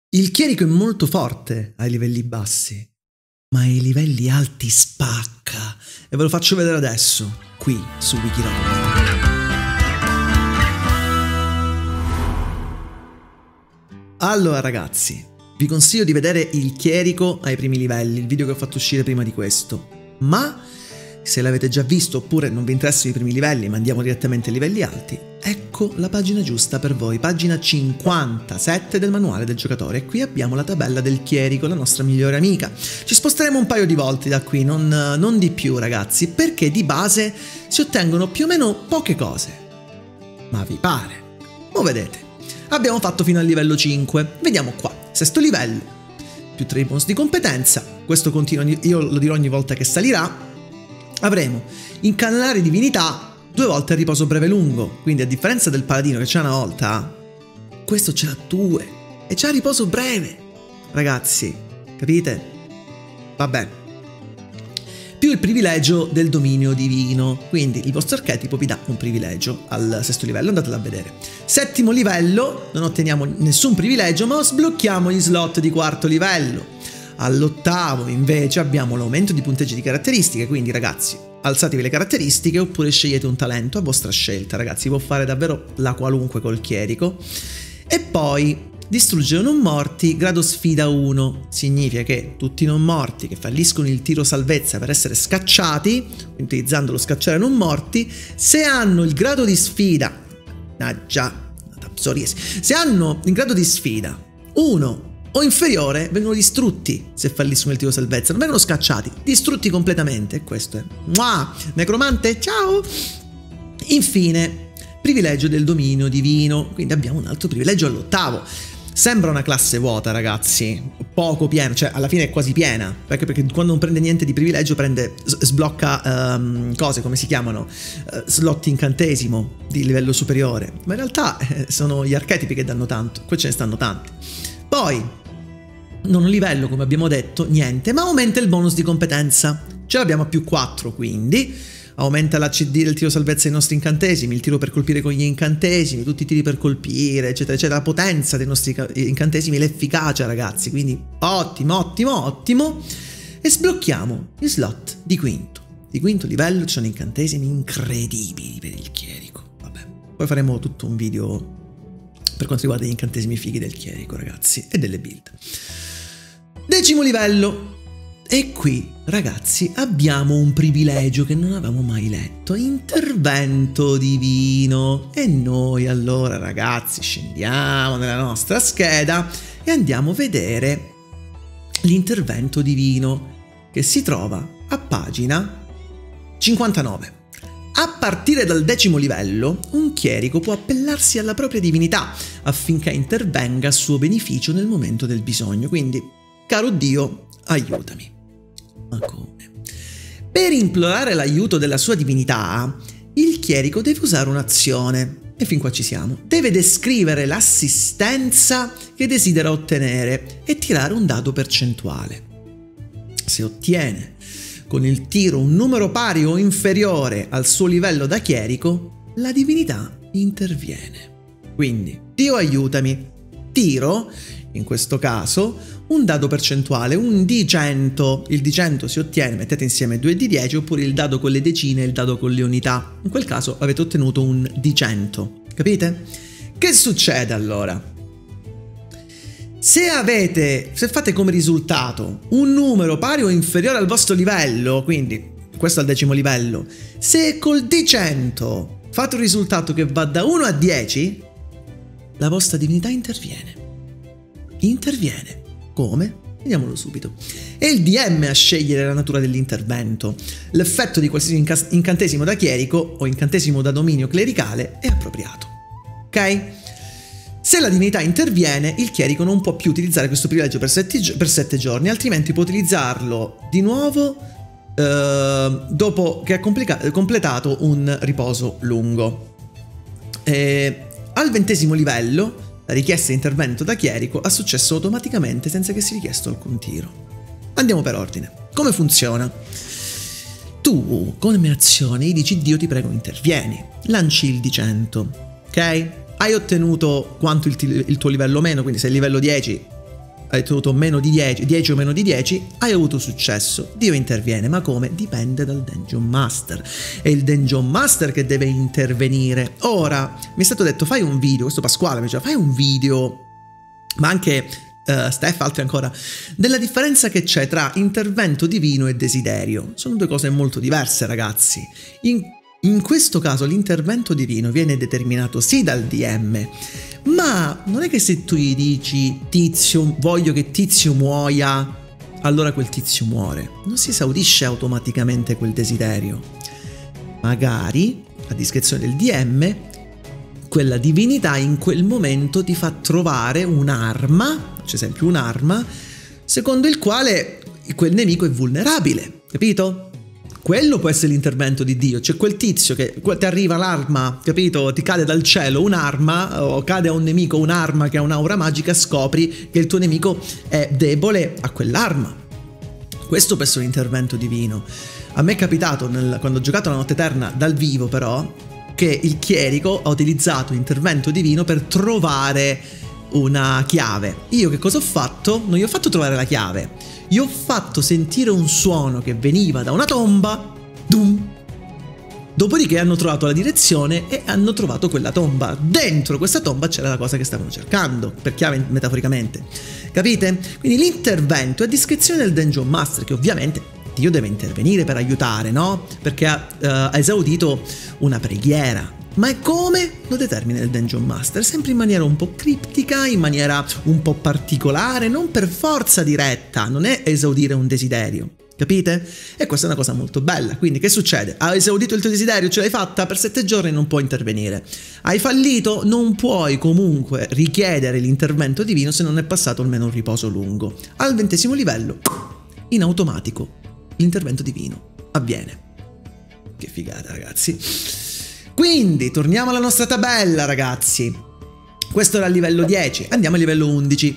Il chierico è molto forte ai livelli bassi, ma ai livelli alti spacca. E ve lo faccio vedere adesso, qui su Wikiroll. Allora ragazzi, vi consiglio di vedere il chierico ai primi livelli, il video che ho fatto uscire prima di questo. Ma se l'avete già visto oppure non vi interessano i primi livelli ma andiamo direttamente ai livelli alti, ecco la pagina giusta per voi, pagina 57 del manuale del giocatore. E qui abbiamo la tabella del chierico, la nostra migliore amica. Ci sposteremo un paio di volte da qui, non di più ragazzi, perché di base si ottengono più o meno poche cose. Ma vi pare? Lo vedete. Abbiamo fatto fino al livello 5, vediamo qua, sesto livello, più 3 bonus di competenza, questo continua, io lo dirò ogni volta che salirà. Avremo incanalare divinità 2 volte a riposo breve lungo, quindi a differenza del paladino che c'è una volta, questo ce n'ha 2 e c'ha riposo breve, ragazzi, capite? Va bene. Più il privilegio del dominio divino, quindi il vostro archetipo vi dà un privilegio al sesto livello, andatelo a vedere. Settimo livello, non otteniamo nessun privilegio ma sblocchiamo gli slot di quarto livello. All'ottavo invece abbiamo l'aumento di punteggi di caratteristiche, quindi ragazzi alzatevi le caratteristiche oppure scegliete un talento a vostra scelta, ragazzi, può fare davvero la qualunque col chierico. E poi distruggere non morti, grado sfida 1, significa che tutti i non morti che falliscono il tiro salvezza per essere scacciati, utilizzando lo scacciare non morti, se hanno il grado di sfida, se hanno il grado di sfida 1 o inferiore, vengono distrutti se falliscono il tiro salvezza, non vengono scacciati, distrutti completamente. E questo è necromante, ciao! Infine, privilegio del dominio divino, quindi abbiamo un altro privilegio all'ottavo. Sembra una classe vuota ragazzi, poco piena, cioè alla fine è quasi piena, perché quando non prende niente di privilegio sblocca cose, come si chiamano, slot incantesimo di livello superiore, ma in realtà sono gli archetipi che danno tanto, qui ce ne stanno tanti. Poi, non un livello come abbiamo detto, niente, ma aumenta il bonus di competenza, ce l'abbiamo a più 4 quindi, aumenta la CD del tiro salvezza ai nostri incantesimi, il tiro per colpire con gli incantesimi, tutti i tiri per colpire, eccetera, eccetera, la potenza dei nostri incantesimi, l'efficacia ragazzi, quindi ottimo, ottimo, ottimo. E sblocchiamo gli slot di quinto livello, ci sono incantesimi incredibili per il chierico, vabbè, poi faremo tutto un video per quanto riguarda gli incantesimi fighi del chierico ragazzi e delle build. Decimo livello. E qui, ragazzi, abbiamo un privilegio che non avevamo mai letto, intervento divino. E noi allora, ragazzi, scendiamo nella nostra scheda e andiamo a vedere l'intervento divino che si trova a pagina 59. A partire dal decimo livello, un chierico può appellarsi alla propria divinità affinché intervenga a suo beneficio nel momento del bisogno. Quindi, caro Dio, aiutami. Ma come? Per implorare l'aiuto della sua divinità, il chierico deve usare un'azione, e fin qua ci siamo. Deve descrivere l'assistenza che desidera ottenere e tirare un dado percentuale. Se ottiene con il tiro un numero pari o inferiore al suo livello da chierico, la divinità interviene. Quindi, Dio aiutami, tiro, in questo caso, un dado percentuale, un D100, il D100 si ottiene, mettete insieme 2 D10 oppure il dado con le decine e il dado con le unità, in quel caso avete ottenuto un D100, capite? Che succede allora? Se fate come risultato un numero pari o inferiore al vostro livello, quindi questo al decimo livello, se col D100 fate un risultato che va da 1 a 10, la vostra divinità interviene. Interviene. Come? Vediamolo subito. È il DM a scegliere la natura dell'intervento. L'effetto di qualsiasi incantesimo da chierico o incantesimo da dominio clericale è appropriato. Ok? Se la divinità interviene, il chierico non può più utilizzare questo privilegio per 7 giorni, altrimenti può utilizzarlo di nuovo dopo che ha completato un riposo lungo. Al 20° livello, la richiesta di intervento da chierico ha successo automaticamente senza che sia richiesto alcun tiro. Andiamo per ordine. Come funziona? Tu, come azione, gli dici Dio ti prego intervieni, lanci il D100, ok? hai ottenuto quanto il tuo livello meno, quindi se è livello 10 hai ottenuto meno di 10, 10 o meno di 10, hai avuto successo. Dio interviene, ma come? Dipende dal Dungeon Master. È il Dungeon Master che deve intervenire. Ora, mi è stato detto, fai un video, questo Pasquale mi diceva, fai un video, ma anche Steph, altri ancora, della differenza che c'è tra intervento divino e desiderio. Sono due cose molto diverse, ragazzi. In questo caso l'intervento divino viene determinato sì dal DM, ma non è che se tu gli dici Tizio, voglio che Tizio muoia, allora quel Tizio muore. Non si esaudisce automaticamente quel desiderio. Magari, a discrezione del DM, quella divinità in quel momento ti fa trovare un'arma, ad esempio un'arma, secondo il quale quel nemico è vulnerabile, capito? Quello può essere l'intervento di Dio, cioè quel tizio che ti arriva l'arma, capito? Ti cade dal cielo un'arma, o cade a un nemico un'arma che ha un'aura magica, scopri che il tuo nemico è debole a quell'arma. Questo può essere un intervento divino. A me è capitato, quando ho giocato la Notte Eterna dal vivo però, che il chierico ha utilizzato l'intervento divino per trovare una chiave. Io che cosa ho fatto? Non gli ho fatto trovare la chiave, gli ho fatto sentire un suono che veniva da una tomba, dum. Dopodiché hanno trovato la direzione e hanno trovato quella tomba. Dentro questa tomba c'era la cosa che stavano cercando, per chiave metaforicamente, capite? Quindi l'intervento è a discrezione del Dungeon Master, che ovviamente Dio deve intervenire per aiutare, no? Perché ha esaudito una preghiera. Ma è come? Lo determina il Dungeon Master, sempre in maniera un po' criptica, in maniera un po' particolare, non per forza diretta, non è esaudire un desiderio, capite? E questa è una cosa molto bella. Quindi che succede? Hai esaudito il tuo desiderio, ce l'hai fatta, per 7 giorni non puoi intervenire. Hai fallito, non puoi comunque richiedere l'intervento divino se non è passato almeno un riposo lungo. Al 20° livello, in automatico, l'intervento divino avviene. Che figata, ragazzi. Quindi torniamo alla nostra tabella, ragazzi. Questo era il livello 10, andiamo al livello 11.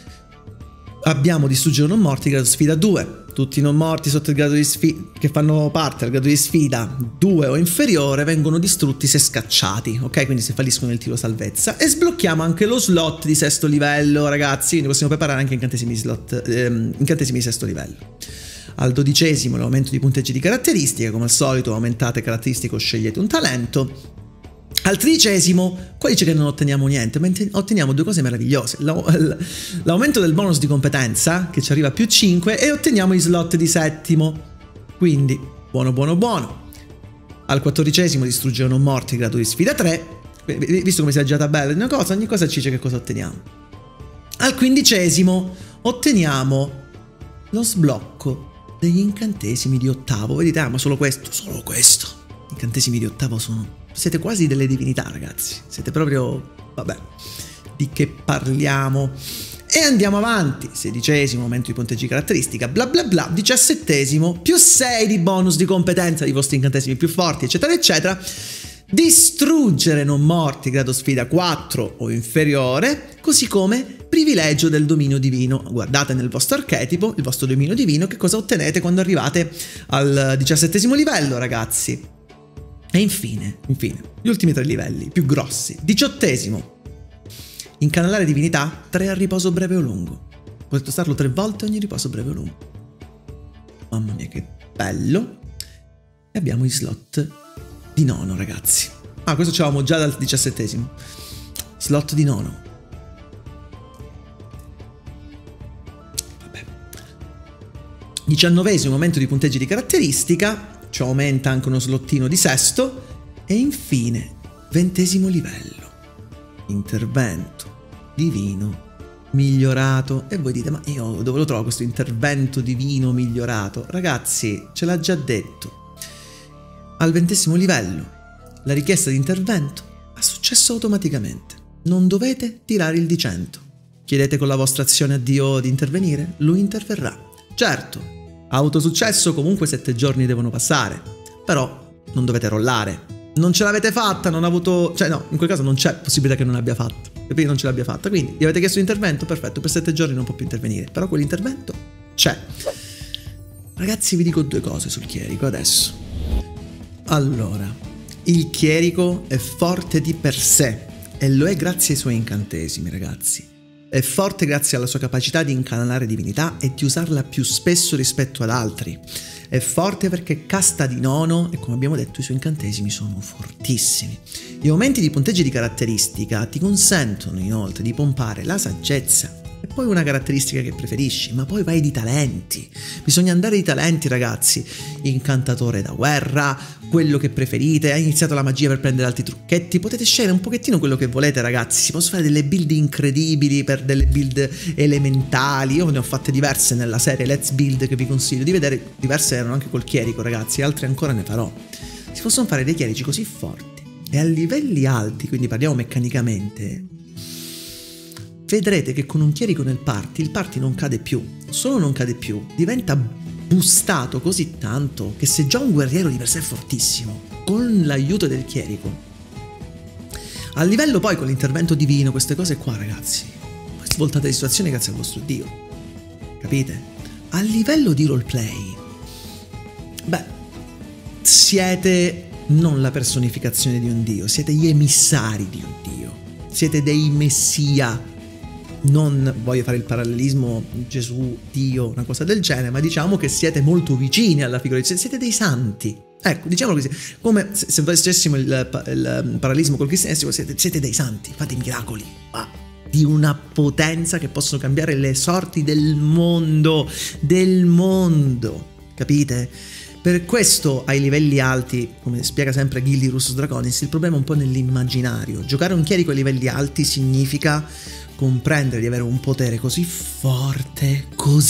Abbiamo distruggere non morti, grado sfida 2. Tutti i non morti sotto il grado di sfida che fanno parte del grado di sfida 2 o inferiore vengono distrutti se scacciati, ok? Quindi se falliscono il tiro salvezza. E sblocchiamo anche lo slot di 6° livello, ragazzi. Quindi possiamo preparare anche incantesimi di 6° livello. Al 12° l'aumento di punteggi di caratteristiche, come al solito aumentate caratteristiche o scegliete un talento. Al 13° qua dice che non otteniamo niente, ma otteniamo due cose meravigliose: l'aumento del bonus di competenza, che ci arriva a più 5, e otteniamo i slot di 7°. Quindi buono buono buono. Al 14° distruggere non morti, grado di sfida 3. Visto come si è già tabella di una cosa, ogni cosa ci dice che cosa otteniamo. Al 15° otteniamo lo sblocco degli incantesimi di 8º. Vedete, ma solo questo. Gli incantesimi di 8º sono... Siete quasi delle divinità, ragazzi. Siete proprio... vabbè, di che parliamo? E andiamo avanti. 16° aumento di punteggi di caratteristica, bla bla bla. 17° più 6 di bonus di competenza dei vostri incantesimi più forti, eccetera eccetera. Distruggere non morti, grado sfida 4 o inferiore, così come privilegio del dominio divino. Guardate nel vostro archetipo, il vostro dominio divino, che cosa ottenete quando arrivate al 17° livello, ragazzi. E infine, gli ultimi 3 livelli, più grossi. 18°, incanalare divinità 3 a riposo breve o lungo. Potete usarlo 3 volte ogni riposo breve o lungo. Mamma mia, che bello. E abbiamo i slot di nono, ragazzi. Ah, questo ce l'avevamo già dal 17°. Slot di nono. Vabbè. 19° aumento di punteggi di caratteristica. Ci aumenta anche uno slottino di 6°. E infine 20° livello. Intervento divino migliorato. E voi dite, ma io dove lo trovo questo intervento divino migliorato? Ragazzi, ce l'ha già detto. Al 20° livello la richiesta di intervento ha successo automaticamente. Non dovete tirare il D100. Chiedete con la vostra azione a Dio di intervenire, lui interverrà. Certo, autosuccesso comunque 7 giorni devono passare, però non dovete rollare. Non ce l'avete fatta, non ha avuto... cioè no, in quel caso non c'è possibilità che non l'abbia fatto. Capite? Non ce l'abbia fatta, quindi gli avete chiesto l'intervento, perfetto, per 7 giorni non può più intervenire. Però quell'intervento c'è. Ragazzi, vi dico 2 cose sul chierico adesso. Allora, il chierico è forte di per sé e lo è grazie ai suoi incantesimi, ragazzi. È forte grazie alla sua capacità di incanalare divinità e di usarla più spesso rispetto ad altri. È forte perché casta di nono e, come abbiamo detto, i suoi incantesimi sono fortissimi. Gli aumenti di punteggio di caratteristica ti consentono inoltre di pompare la saggezza. E poi una caratteristica che preferisci, ma poi vai di talenti. Bisogna andare di talenti, ragazzi. Incantatore da guerra, quello che preferite. Hai iniziato la magia per prendere altri trucchetti. Potete scegliere un pochettino quello che volete, ragazzi. Si possono fare delle build incredibili per delle build elementali. Io ne ho fatte diverse nella serie Let's Build, che vi consiglio di vedere. Diverse erano anche col chierico, ragazzi, altre ancora ne farò. Si possono fare dei chierici così forti e a livelli alti, quindi parliamo meccanicamente. Vedrete che con un chierico nel party, il party non cade più. Solo non cade più, diventa boostato così tanto che se già un guerriero di per sé è fortissimo, con l'aiuto del chierico, a livello poi con l'intervento divino, queste cose qua, ragazzi, poi svoltate di situazione grazie al vostro Dio. Capite? A livello di roleplay, beh, siete non la personificazione di un Dio, siete gli emissari di un Dio. Siete dei messia. Non voglio fare il parallelismo Gesù, Dio, una cosa del genere, ma diciamo che siete molto vicini alla figura di Gesù, siete dei santi. Ecco, diciamolo così, come se facessimo il parallelismo col cristianesimo, siete dei santi, fate miracoli di una potenza che possono cambiare le sorti del mondo, capite? Per questo ai livelli alti, come spiega sempre Gildurus Draconis, il problema è un po' nell'immaginario. Giocare un chierico a livelli alti significa comprendere di avere un potere così forte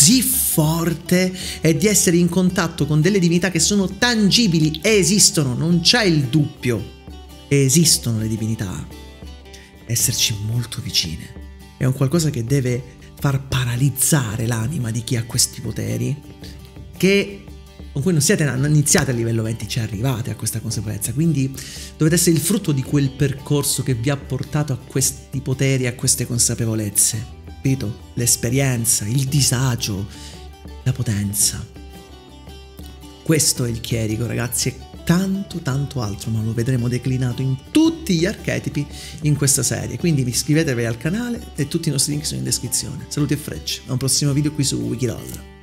e di essere in contatto con delle divinità che sono tangibili, esistono, non c'è il dubbio, esistono le divinità, esserci molto vicine è un qualcosa che deve far paralizzare l'anima di chi ha questi poteri, con cui non iniziate a livello 20, ci arrivate a questa consapevolezza, quindi dovete essere il frutto di quel percorso che vi ha portato a questi poteri, a queste consapevolezze, capito? L'esperienza, il disagio, la potenza. Questo è il chierico, ragazzi, e tanto altro, ma lo vedremo declinato in tutti gli archetipi in questa serie, quindi iscrivetevi al canale e tutti i nostri link sono in descrizione. Saluti e frecce, a un prossimo video qui su Wikiroll.